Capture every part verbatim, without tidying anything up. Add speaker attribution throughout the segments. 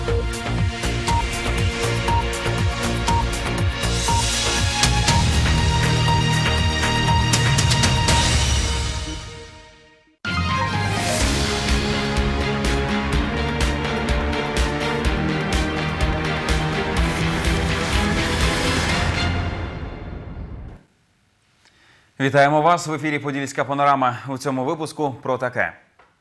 Speaker 1: Вітаємо вас! В ефірі «Подільська панорама». У цьому випуску про таке.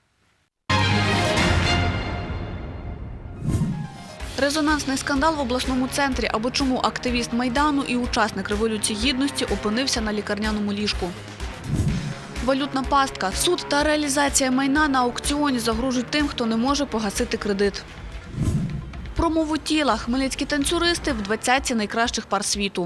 Speaker 2: Резонансний скандал в обласному центрі. Або чому активіст Майдану і учасник Революції Гідності опинився на лікарняному ліжку. Валютна пастка. Суд та реалізація майна на аукціоні загрожують тим, хто не може погасити кредит. Про мову тіла. Хмельницькі танцюристи в двадцятці найкращих пар світу.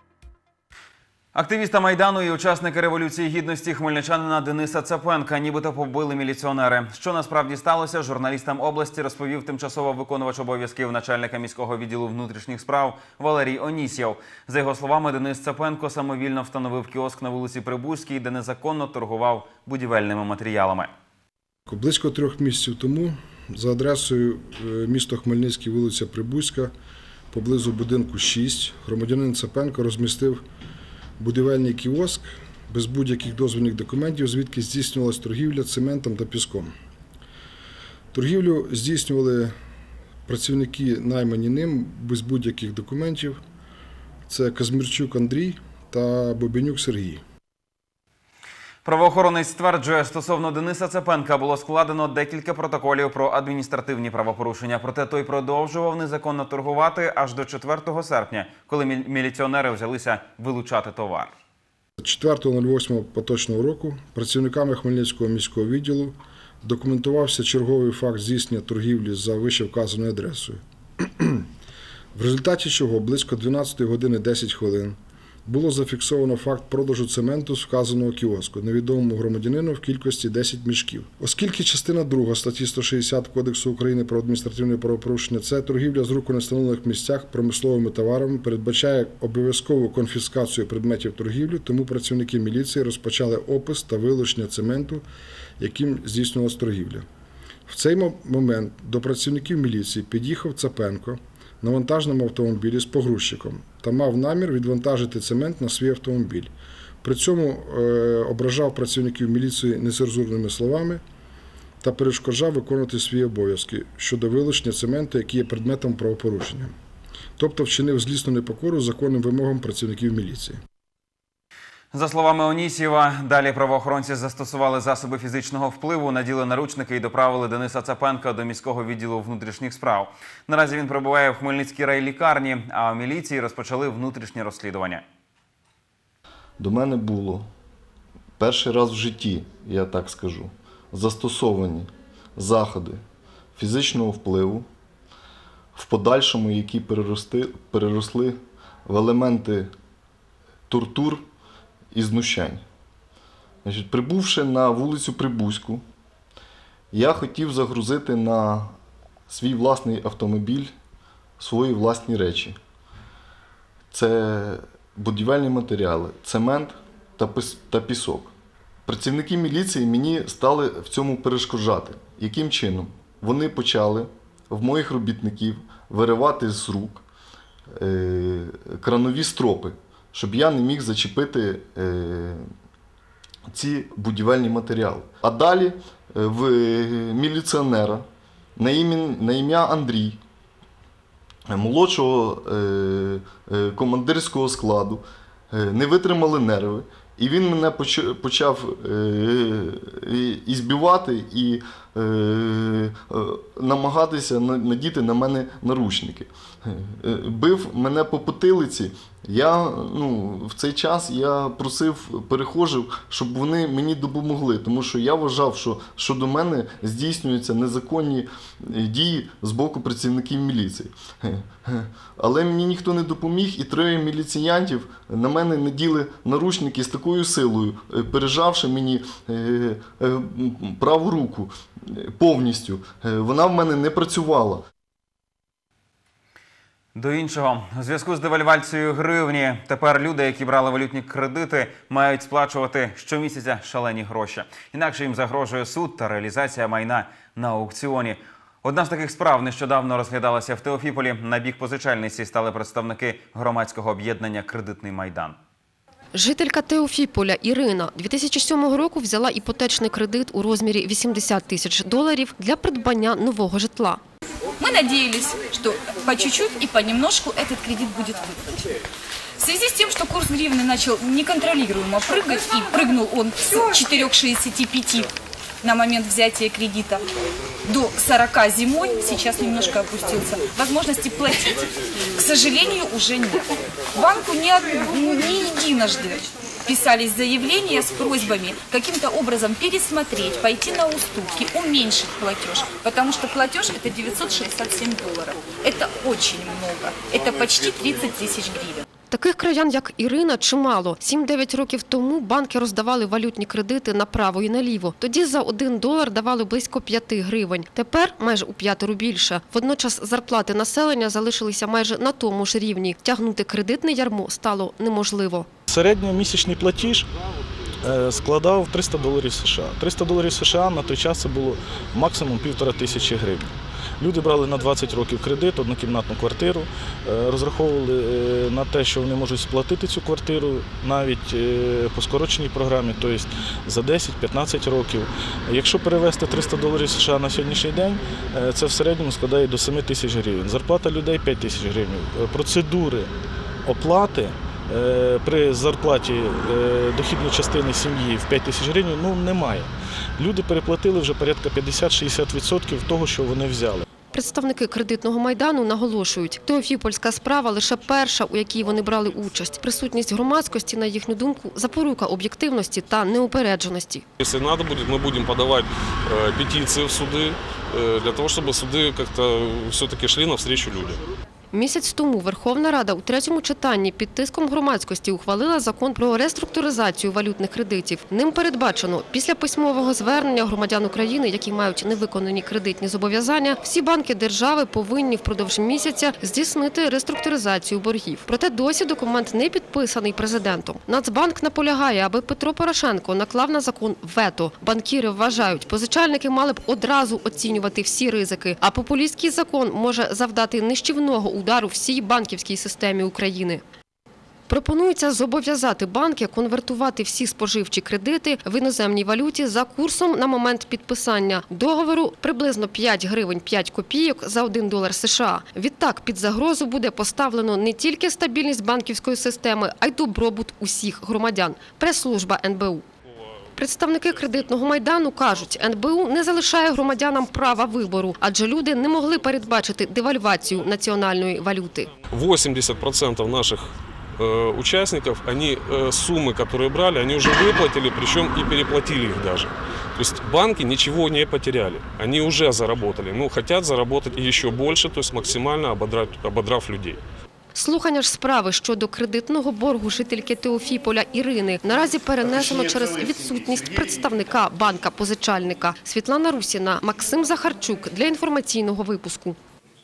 Speaker 1: Активіста Майдану і учасника Революції Гідності хмельничанина Дениса Цапенка нібито побили міліціонери. Що насправді сталося, журналістам області розповів тимчасово виконувач обов'язків начальника міського відділу внутрішніх справ Валерій Онісєв. За його словами, Денис Цапенко самовільно встановив кіоск на вулиці Прибузькій, де незаконно торгував будівельними матеріалами.
Speaker 3: Близько трьох місяців тому за адресою місто Хмельницький, вулиця Прибузька, поблизу будинку шість, громадянин Цапенко розмістив будівельний кіоск без будь-яких дозвільних документів, звідки здійснювалася торгівля цементом та піском. Торгівлю здійснювали працівники, наймані ним, без будь-яких документів. Це Казмірчук Андрій та Бобенюк Сергій.
Speaker 1: Правоохоронець стверджує, стосовно Дениса Цапенка було складено декілька протоколів про адміністративні правопорушення. Проте той продовжував незаконно торгувати аж до четвертого серпня, коли міліціонери взялися вилучати товар.
Speaker 3: четвертого восьмого поточного року працівниками Хмельницького міського відділу документувався черговий факт здійснення торгівлі за вищевказаною адресою. В результаті чого близько дванадцятої години десять хвилин було зафіксовано факт продажу цементу з вказаного кіоску невідомому громадянину в кількості десять мішків. Оскільки частина друга статті сто шістдесят Кодексу України про адміністративне правопорушення – це торгівля з рук у невстановлених місцях промисловими товарами, передбачає обов'язкову конфіскацію предметів торгівлі, тому працівники міліції розпочали опис та вилучення цементу, яким здійснювалася торгівля. В цей момент до працівників міліції під'їхав Цапенко на вантажному автомобілі з погрузчиком та мав намір відвантажити цемент на свій автомобіль. При цьому е, ображав працівників міліції нецензурними словами та перешкоджав виконувати свої обов'язки щодо вилучення цементу, який є предметом правопорушення. Тобто вчинив злісну непокору законним вимогам працівників міліції.
Speaker 1: За словами Онісєва, далі правоохоронці застосували засоби фізичного впливу, наділи наручники і доправили Дениса Цапенка до міського відділу внутрішніх справ. Наразі він перебуває в Хмельницькій райлікарні, а в міліції розпочали внутрішнє розслідування.
Speaker 4: До мене було перший раз в житті, я так скажу, застосовані заходи фізичного впливу, в подальшому які переросли, переросли в елементи тортур і знущань. Значить, прибувши на вулицю Прибузьку, я хотів загрузити на свій власний автомобіль свої власні речі. Це будівельні матеріали, цемент та пісок. Працівники міліції мені стали в цьому перешкоджати. Яким чином? Вони почали в моїх робітників виривати з рук е, кранові стропи, щоб я не міг зачепити е, ці будівельні матеріали. А далі в міліціонера на ім'я, на ім'я Андрій, молодшого е, е, командирського складу, е, не витримали нерви. І він мене почав е, ізбивати і е, е, намагатися надіти на мене наручники. Е, бив мене по потилиці. Я, ну, в цей час я просив перехожих, щоб вони мені допомогли, тому що я вважав, що щодо мене здійснюються незаконні дії з боку працівників міліції. Але мені ніхто не допоміг, і троє міліціянтів на мене наділи наручники з такою силою, пережавши мені праву руку повністю. Вона в мене не працювала.
Speaker 1: До іншого. У зв'язку з девальвацією гривні тепер люди, які брали валютні кредити, мають сплачувати щомісяця шалені гроші. Інакше їм загрожує суд та реалізація майна на аукціоні. Одна з таких справ нещодавно розглядалася в Теофіполі. На бік позичальниці стали представники громадського об'єднання «Кредитний Майдан».
Speaker 5: Жителька Теофіполя Ірина дві тисячі сьомого року взяла іпотечний кредит у розмірі вісімдесят тисяч доларів для придбання нового житла.
Speaker 6: Мы надеялись, что по чуть-чуть и понемножку этот кредит будет выплачен. В связи с тем, что курс гривны начал неконтролируемо прыгать, и прыгнул он с четырёх шестидесяти пяти на момент взятия кредита до сорока зимой, сейчас немножко опустился, возможности платить, к сожалению, уже нет. Банку не, не единожды писались заявления с просьбами каким-то образом пересмотреть, пойти на уступки, уменьшить платеж, потому что платеж – это девятьсот шестьдесят семь долларов. Это очень много, это почти тридцать тысяч гривен.
Speaker 5: Таких краян, як Ірина, чимало. сім-дев'ять років тому банки роздавали валютні кредити направо і наліво. Тоді за один долар давали близько п'яти гривень. Тепер майже у п'ятеро більше. Водночас зарплати населення залишилися майже на тому ж рівні. Тягнути кредитне ярмо стало неможливо.
Speaker 7: Середньомісячний платіж складав триста доларів США. триста доларів США на той час це було максимум півтора тисячі гривень. Люди брали на двадцять років кредит, однокімнатну квартиру, розраховували на те, що вони можуть сплатити цю квартиру навіть по скороченій програмі, тобто за десять-п'ятнадцять років. Якщо перевести триста доларів США на сьогоднішній день, це в середньому складає до семи тисяч гривень. Зарплата людей – п'ять тисяч гривень. Процедури оплати при зарплаті дохідної частини сім'ї в п'ять тисяч гривень ну, немає. Люди переплатили вже порядка п'ятдесят-шістдесят відсотків того, що вони взяли.
Speaker 5: Представники кредитного майдану наголошують, теофіпольська справа лише перша, у якій вони брали участь. Присутність громадськості, на їхню думку, запорука об'єктивності та неупередженості.
Speaker 8: Якщо треба буде, ми будемо подавати петиції в суди, для того, щоб суди як-то все-таки йшли навстрічу людям.
Speaker 5: Місяць тому Верховна Рада у третьому читанні під тиском громадськості ухвалила закон про реструктуризацію валютних кредитів. Ним передбачено, після письмового звернення громадян України, які мають невиконані кредитні зобов'язання, всі банки держави повинні впродовж місяця здійснити реструктуризацію боргів. Проте досі документ не підписаний президентом. Нацбанк наполягає, аби Петро Порошенко наклав на закон вето. Банкіри вважають, позичальники мали б одразу оцінювати всі ризики, а популістський закон може завдати нищівного удару всій банківській системі України. Пропонується зобов'язати банки конвертувати всі споживчі кредити в іноземній валюті за курсом на момент підписання договору приблизно п'ять гривень п'ять копійок за один долар США. Відтак під загрозу буде поставлено не тільки стабільність банківської системи, а й добробут усіх громадян. Прес-служба ен бе у. Представники кредитного майдану кажуть, ен бе у не залишає громадянам права вибору, адже люди не могли передбачити девальвацію національної валюти.
Speaker 8: вісімдесят відсотків наших э, участников, они э, суммы, которые брали, они уже выплатили, причем и переплатили их даже. То есть банки ничего не потеряли, они уже заработали, ну хотят заработать еще больше, то есть максимально ободрав, ободрав людей.
Speaker 5: Слухання ж справи щодо кредитного боргу жительки Теофіполя Ірини наразі перенесено через відсутність представника банка-позичальника. Світлана Русіна, Максим Захарчук для інформаційного випуску.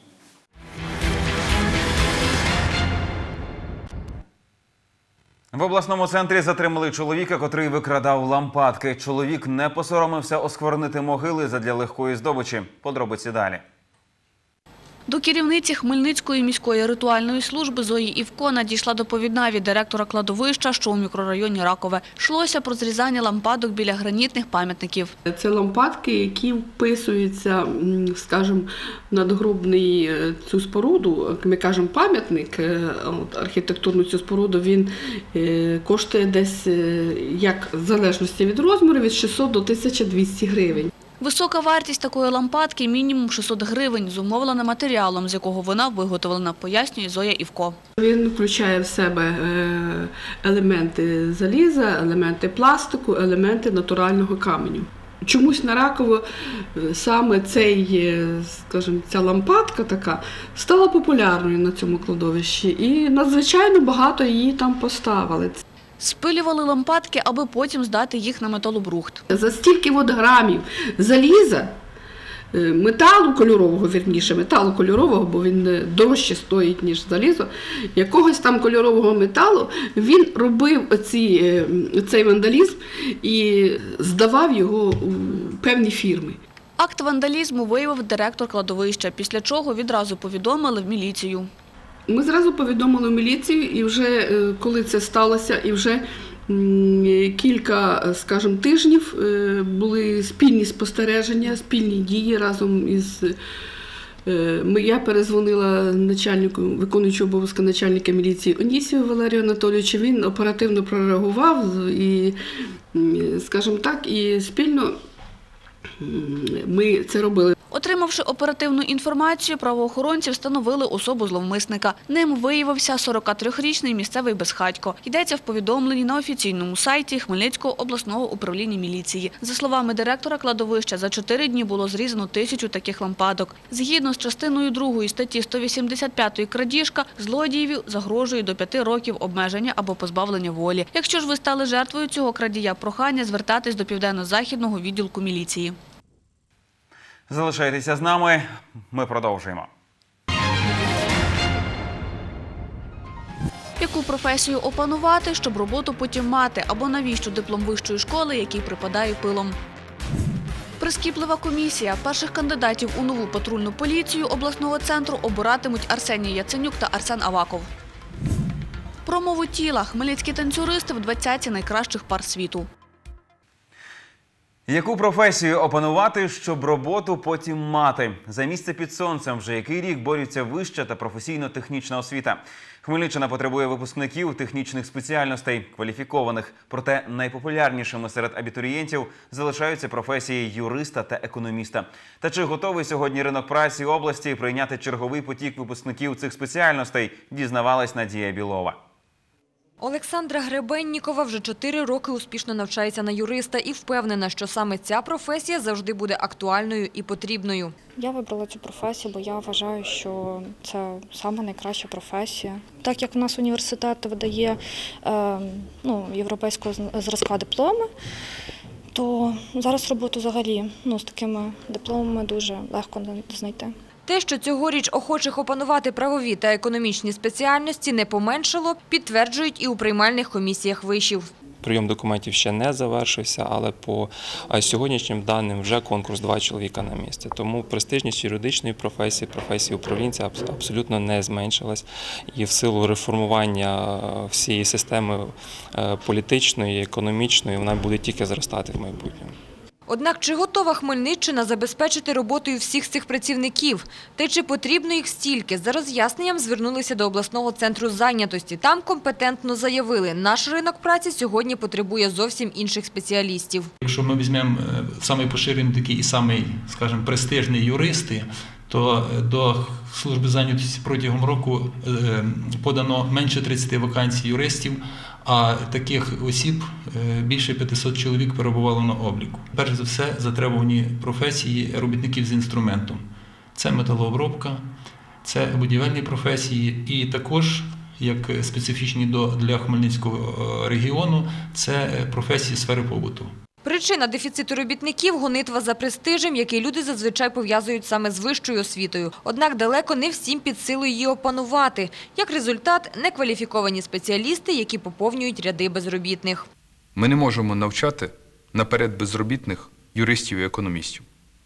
Speaker 1: В обласному центрі затримали чоловіка, котрий викрадав лампадки. Чоловік не посоромився осквернити могили задля легкої здобичі. Подробиці далі.
Speaker 2: До керівниці Хмельницької міської ритуальної служби Зої Івко надійшла доповідна від директора кладовища, що у мікрорайоні Ракове. Йшлося про зрізання лампадок біля гранітних пам'ятників.
Speaker 9: Це лампадки, які вписуються, скажімо, в надгробний цю споруду. Ми кажемо пам'ятник, архітектурну цю споруду, він коштує десь, як в залежності від розміру, від шістсот до тисячі двісті гривень.
Speaker 2: Висока вартість такої лампадки – мінімум шістсот гривень, зумовлена матеріалом, з якого вона виготовлена, пояснює Зоя Івко.
Speaker 9: Він включає в себе елементи заліза, елементи пластику, елементи натурального каменю. Чомусь на Раково саме цей, скажімо, ця лампадка така стала популярною на цьому кладовищі і надзвичайно багато її там поставили.
Speaker 2: Спилювали лампадки, аби потім здати їх на металобрухт.
Speaker 9: За стільки от грамів заліза, металу кольорового, вірніше, металу кольорового, бо він дорожче стоїть, ніж залізо, якогось там кольорового металу, він робив оці, цей вандалізм і здавав його у певні фірми.
Speaker 2: Акт вандалізму виявив директор кладовища, після чого відразу повідомили в міліцію.
Speaker 9: Ми зразу повідомили в міліцію, і вже е, коли це сталося, і вже м, кілька, скажімо, тижнів е, були спільні спостереження, спільні дії разом із... е, ми- Я перезвонила начальнику, виконуючому обов'язки начальника міліції Онісію Валерію Анатолійовичу. Він оперативно прореагував і, м, скажімо так, і спільно м, ми це робили.
Speaker 2: Отримавши оперативну інформацію, правоохоронці встановили особу зловмисника. Ним виявився сорокатрирічний місцевий безхатько. Йдеться в повідомленні на офіційному сайті Хмельницького обласного управління міліції. За словами директора кладовища, за чотири дні було зрізано тисячу таких лампадок. Згідно з частиною другої статті сто вісімдесят п'ять крадіжка, злодієві загрожує до п'яти років обмеження або позбавлення волі. Якщо ж ви стали жертвою цього крадія, прохання звертатись до Південно-Західного відділку міліції.
Speaker 1: Залишайтеся з нами, ми продовжуємо.
Speaker 2: Яку професію опанувати, щоб роботу потім мати, або навіщо диплом вищої школи, який припадає пилом? Прискіплива комісія. Перших кандидатів у нову патрульну поліцію обласного центру обиратимуть Арсеній Яценюк та Арсен Аваков. Про мову тіла. Хмельницькі танцюристи в двадцятці найкращих пар світу.
Speaker 1: Яку професію опанувати, щоб роботу потім мати? За місце під сонцем вже який рік борються вища та професійно-технічна освіта. Хмельниччина потребує випускників технічних спеціальностей, кваліфікованих. Проте найпопулярнішими серед абітурієнтів залишаються професії юриста та економіста. Та чи готовий сьогодні ринок праці області прийняти черговий потік випускників цих спеціальностей, дізнавалась Надія Білова.
Speaker 10: Олександра Гребеннікова вже чотири роки успішно навчається на юриста і впевнена, що саме ця професія завжди буде актуальною і потрібною.
Speaker 11: Я вибрала цю професію, бо я вважаю, що це саме найкраща професія. Так як у нас університет видає е, ну, європейського зразка дипломи, то зараз роботу взагалі ну, з такими дипломами дуже легко знайти.
Speaker 10: Те, що цьогоріч охочих опанувати правові та економічні спеціальності не поменшало, підтверджують і у приймальних комісіях вишів.
Speaker 12: Прийом документів ще не завершився, але по сьогоднішнім даним вже конкурс два чоловіка на місце. Тому престижність юридичної професії, професії управлінця абсолютно не зменшилась. І в силу реформування всієї системи політичної, економічної, вона буде тільки зростати в майбутньому.
Speaker 10: Однак чи готова Хмельниччина забезпечити роботою всіх цих працівників? Та й чи потрібно їх стільки? За роз'ясненням звернулися до обласного центру зайнятості. Там компетентно заявили, наш ринок праці сьогодні потребує зовсім інших спеціалістів.
Speaker 13: Якщо ми візьмемо самий поширений такий і самий, скажімо, престижний юристи, то до служби зайнятості протягом року подано менше тридцяти вакансій юристів, а таких осіб більше п'ятисот чоловік перебувало на обліку. Перш за все, затребувані професії робітників з інструментом. Це металообробка, це будівельні професії і також, як специфічні для Хмельницького регіону, це професії сфери побуту.
Speaker 10: Причина дефіциту робітників – гонитва за престижем, який люди зазвичай пов'язують саме з вищою освітою. Однак далеко не всім під силу її опанувати. Як результат – некваліфіковані спеціалісти, які поповнюють ряди безробітних.
Speaker 14: Ми не можемо навчати наперед безробітних юристів і економістів.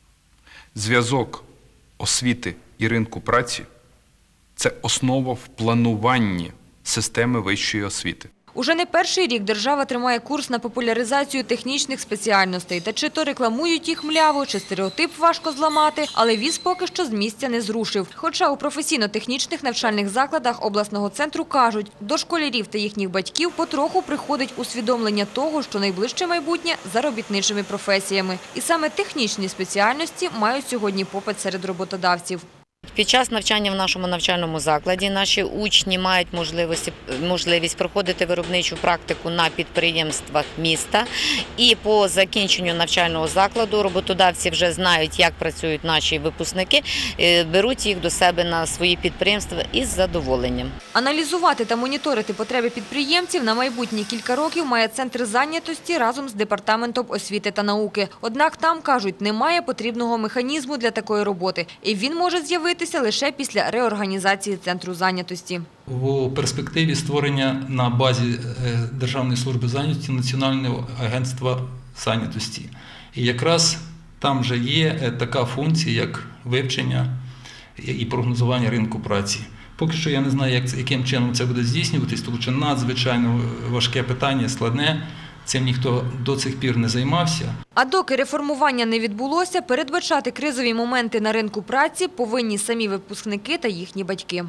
Speaker 14: Зв'язок освіти і ринку праці – це основа в плануванні системи вищої освіти.
Speaker 10: Уже не перший рік держава тримає курс на популяризацію технічних спеціальностей. Та чи то рекламують їх мляво, чи стереотип важко зламати, але віз поки що з місця не зрушив. Хоча у професійно-технічних навчальних закладах обласного центру кажуть, до школярів та їхніх батьків потроху приходить усвідомлення того, що найближче майбутнє за робітничими професіями. І саме технічні спеціальності мають сьогодні попит серед роботодавців.
Speaker 15: Під час навчання в нашому навчальному закладі наші учні мають можливість, можливість проходити виробничу практику на підприємствах міста. І по закінченню навчального закладу роботодавці вже знають, як працюють наші випускники, беруть їх до себе на свої підприємства із задоволенням.
Speaker 10: Аналізувати та моніторити потреби підприємців на майбутні кілька років має Центр зайнятості разом з Департаментом освіти та науки. Однак там, кажуть, немає потрібного механізму для такої роботи. І він може з'явитися лише після реорганізації Центру зайнятості.
Speaker 13: У перспективі створення на базі Державної служби зайнятості Національного агентства зайнятості. І якраз там вже є така функція, як вивчення і прогнозування ринку праці. Поки що я не знаю, як, яким чином це буде здійснюватись, тому що надзвичайно важке питання, складне. Цим ніхто до цих пір не займався.
Speaker 10: А доки реформування не відбулося, передбачати кризові моменти на ринку праці повинні самі випускники та їхні батьки.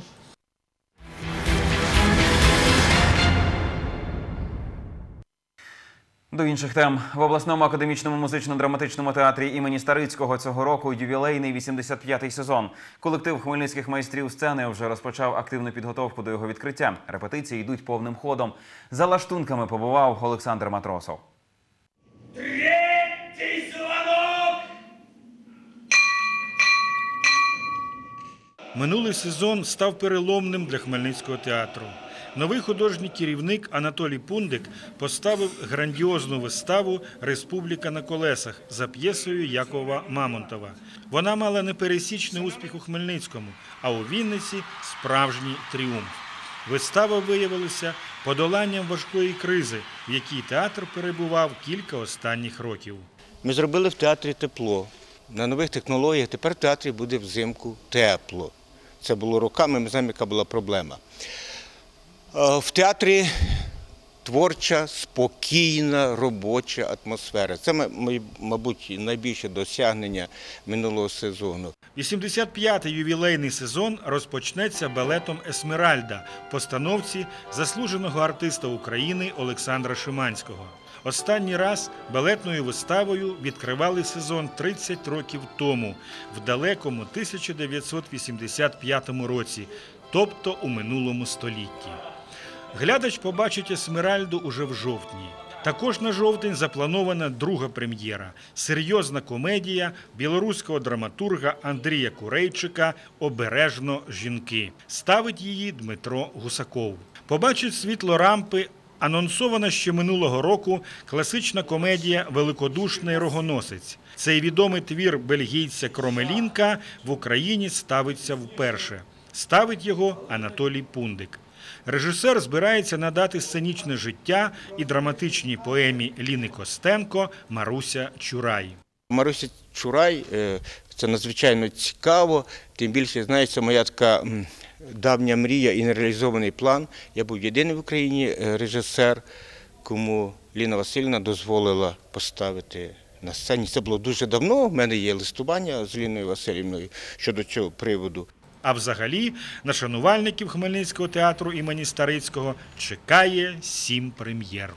Speaker 1: До інших тем. В обласному академічному музично-драматичному театрі імені Старицького цього року ювілейний вісімдесят п'ятий сезон. Колектив хмельницьких майстрів сцени вже розпочав активну підготовку до його відкриття. Репетиції йдуть повним ходом. За лаштунками побував Олександр Матросов.
Speaker 16: Третій дзвонок!
Speaker 17: Минулий сезон став переломним для Хмельницького театру. Новий художній керівник Анатолій Пундик поставив грандіозну виставу «Республіка на колесах» за п'єсою Якова Мамонтова. Вона мала непересічний успіх у Хмельницькому, а у Вінниці – справжній тріумф. Вистава виявилася подоланням важкої кризи, в якій театр перебував кілька останніх років.
Speaker 18: Ми зробили в театрі тепло. На нових технологіях тепер в театрі буде взимку тепло. Це було роками, ми знаємо, яка була проблема. В театрі творча, спокійна, робоча атмосфера. Це, мабуть, найбільше досягнення минулого сезону.
Speaker 17: вісімдесят п'ятий ювілейний сезон розпочнеться балетом «Есмеральда» в постановці заслуженого артиста України Олександра Шиманського. Останній раз балетною виставою відкривали сезон тридцять років тому, в далекому тисяча дев'ятсот вісімдесят п'ятому році, тобто у минулому столітті. Глядач побачить «Есмеральду» уже в жовтні. Також на жовтень запланована друга прем'єра – серйозна комедія білоруського драматурга Андрія Курейчика «Обережно жінки». Ставить її Дмитро Гусаков. Побачить світло рампи анонсована ще минулого року класична комедія «Великодушний рогоносець». Цей відомий твір бельгійця Кромелінка в Україні ставиться вперше. Ставить його Анатолій Пундик. Режисер збирається надати сценічне життя і драматичній поемі Ліни Костенко «Маруся Чурай».
Speaker 18: Маруся Чурай – це надзвичайно цікаво, тим більше, знаєте, моя така давня мрія і нереалізований план. Я був єдиний в Україні режисер, кому Ліна Васильівна дозволила поставити на сцені. Це було дуже давно, в мене є листування з Ліною Васильівною щодо цього приводу.
Speaker 17: А взагалі на шанувальників Хмельницького театру імені Старицького чекає сім прем'єр.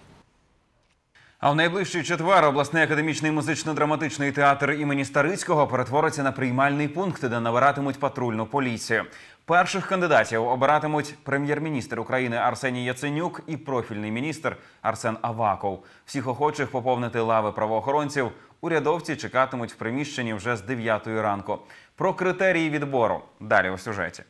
Speaker 1: А в найближчий четвер обласний академічний музично-драматичний театр імені Старицького перетвориться на приймальний пункт, де набиратимуть патрульну поліцію. Перших кандидатів обиратимуть прем'єр-міністр України Арсеній Яценюк і профільний міністр Арсен Аваков. Всіх охочих поповнити лави правоохоронців урядовці чекатимуть в приміщенні вже з дев'ятої ранку. Про критерії відбору далі у сюжеті.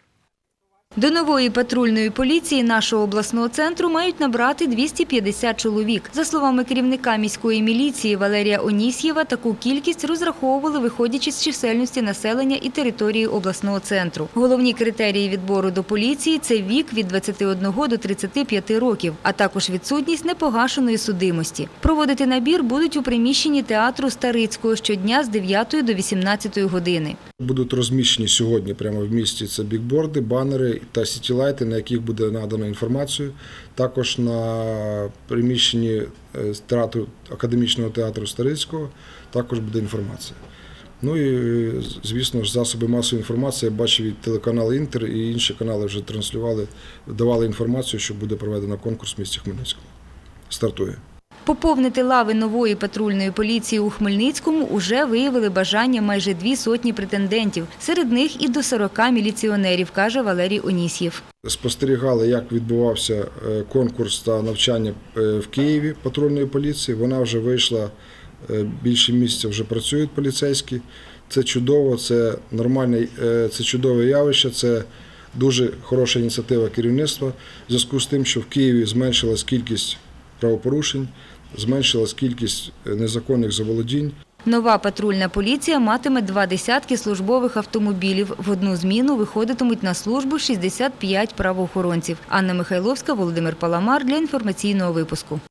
Speaker 10: До нової патрульної поліції нашого обласного центру мають набрати двісті п'ятдесят чоловік. За словами керівника міської міліції Валерія Онісьєва, таку кількість розраховували, виходячи з чисельності населення і території обласного центру. Головні критерії відбору до поліції – це вік від двадцяти одного до тридцяти п'яти років, а також відсутність непогашеної судимості. Проводити набір будуть у приміщенні театру Старицького щодня з дев'ятої до вісімнадцятої години.
Speaker 3: Будуть розміщені сьогодні прямо в місті це бікборди, банери та сітілайти, на яких буде надано інформацію. Також на приміщенні театру, академічного театру Старицького також буде інформація. Ну і, звісно ж, засоби масової інформації, я бачив, і телеканал «Інтер», і інші канали вже транслювали, давали інформацію, що буде проведено конкурс в місті Хмельницькому. Стартує.
Speaker 10: Поповнити лави нової патрульної поліції у Хмельницькому уже виявили бажання майже дві сотні претендентів. Серед них і до сорока міліціонерів, каже Валерій Онісьєв.
Speaker 3: Спостерігали, як відбувався конкурс та навчання в Києві патрульної поліції. Вона вже вийшла, більше місяця вже працюють поліцейські. Це чудово, це нормальне, це чудове явище, це дуже хороша ініціатива керівництва. В зв'язку з тим, що в Києві зменшилась кількість правопорушень, зменшилась кількість незаконних заволодінь.
Speaker 10: Нова патрульна поліція матиме два десятки службових автомобілів. В одну зміну виходитимуть на службу шістдесят п'ять правоохоронців. Анна Михайловська, Володимир Паламар для інформаційного випуску.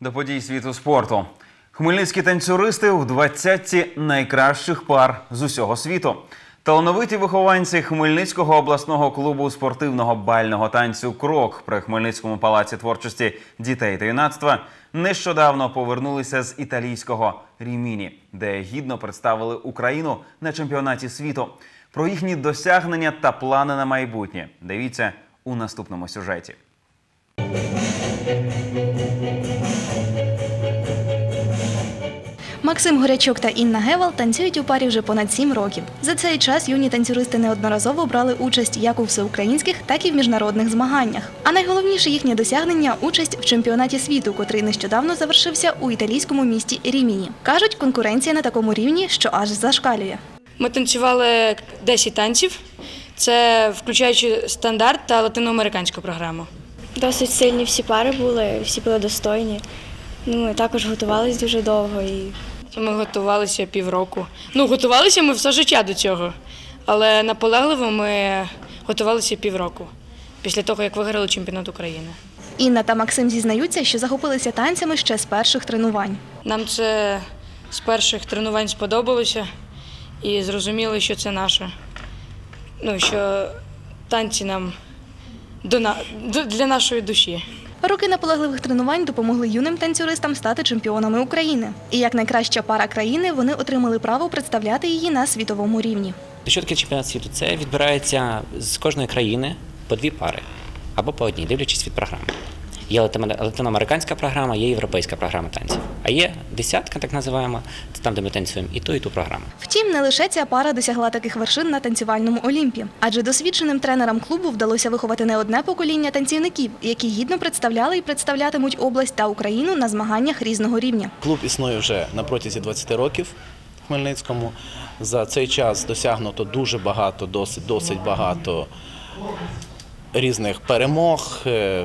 Speaker 1: До подій світу спорту. Хмельницькі танцюристи у двадцятці найкращих пар з усього світу. Талановиті вихованці Хмельницького обласного клубу спортивного бального танцю «Крок» при Хмельницькому палаці творчості дітей та юнацтва нещодавно повернулися з італійського Ріміні, де гідно представили Україну на чемпіонаті світу. Про їхні досягнення та плани на майбутнє дивіться у наступному сюжеті.
Speaker 16: Максим Горячок та Інна Гевал танцюють у парі вже понад сім років. За цей час юні танцюристи неодноразово брали участь як у всеукраїнських, так і в міжнародних змаганнях. А найголовніше їхнє досягнення – участь в чемпіонаті світу, котрий нещодавно завершився у італійському місті Ріміні. Кажуть, конкуренція на такому рівні, що аж зашкалює.
Speaker 19: Ми танцювали десять танців, це включаючи стандарт та латиноамериканську програму.
Speaker 20: Досить сильні всі пари були, всі були достойні. Ну, ми також готувалися дуже довго. І...
Speaker 19: Ми готувалися півроку. Ну, готувалися ми все життя до цього, але наполегливо ми готувалися півроку, після того, як виграли чемпіонат України.
Speaker 16: Інна та Максим зізнаються, що захопилися танцями ще з перших тренувань.
Speaker 19: Нам це з перших тренувань сподобалося і зрозуміли, що це наше. Ну, що танці нам для нашої душі.
Speaker 16: Роки наполегливих тренувань допомогли юним танцюристам стати чемпіонами України. І як найкраща пара країни вони отримали право представляти її на світовому рівні.
Speaker 21: Що таке чемпіонат світу? Це відбирається з кожної країни по дві пари або по одній, дивлячись від програми. Є латиноамериканська програма, є європейська програма танців. А є десятка, так називаємо, це там, де ми танцюємо і ту, і ту програму.
Speaker 16: Втім, не лише ця пара досягла таких вершин на танцювальному Олімпі. Адже досвідченим тренерам клубу вдалося виховати не одне покоління танцівників, які гідно представляли і представлятимуть область та Україну на змаганнях різного рівня.
Speaker 22: Клуб існує вже на протязі двадцяти років в Хмельницькому. За цей час досягнуто дуже багато, досить, досить багато різних перемог,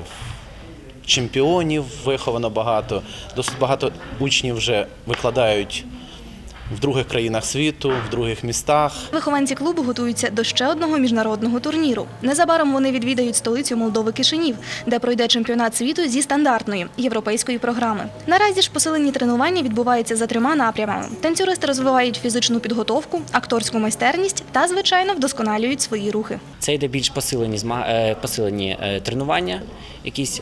Speaker 22: чемпіонів виховано багато, досить багато учнів вже викладають в других країнах світу, в других містах.
Speaker 16: Вихованці клубу готуються до ще одного міжнародного турніру. Незабаром вони відвідають столицю Молдови Кишинів, де пройде чемпіонат світу зі стандартної європейської програми. Наразі ж посилені тренування відбуваються за трьома напрямами. Танцюристи розвивають фізичну підготовку, акторську майстерність та, звичайно, вдосконалюють свої рухи.
Speaker 21: Це йде більш посилені, посилені тренування, якісь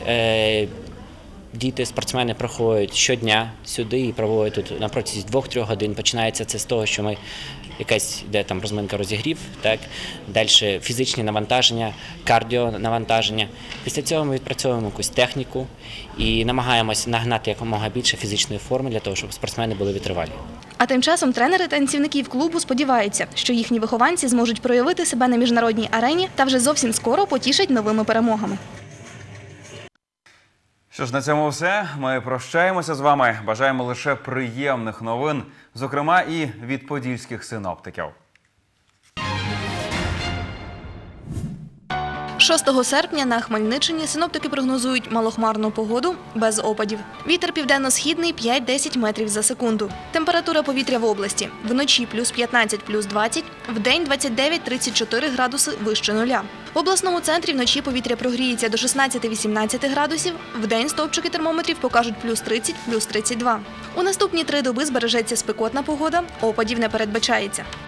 Speaker 21: діти, спортсмени приходять щодня сюди і проводять тут на протязі двох-трьох годин. Починається це з того, що ми якась йде там розминка, розігрів, так, далі фізичні навантаження, кардіонавантаження. Після цього ми відпрацьовуємо якусь техніку і намагаємося нагнати якомога більше фізичної форми для того, щоб спортсмени були витривалі.
Speaker 16: А тим часом тренери танцівників клубу сподіваються, що їхні вихованці зможуть проявити себе на міжнародній арені та вже зовсім скоро потішать новими перемогами.
Speaker 1: Що ж, на цьому все. Ми прощаємося з вами. Бажаємо лише приємних новин, зокрема і від подільських синоптиків.
Speaker 2: шостого серпня на Хмельниччині синоптики прогнозують малохмарну погоду без опадів. Вітер південно-східний п'ять-десять метрів за секунду. Температура повітря в області. Вночі плюс п'ятнадцять, плюс двадцять, вдень двадцять дев'ять - тридцять чотири градуси вище нуля. В обласному центрі вночі повітря прогріється до шістнадцяти-вісімнадцяти градусів, вдень стовпчики термометрів покажуть плюс тридцять, плюс тридцять два. У наступні три доби збережеться спекотна погода, опадів не передбачається.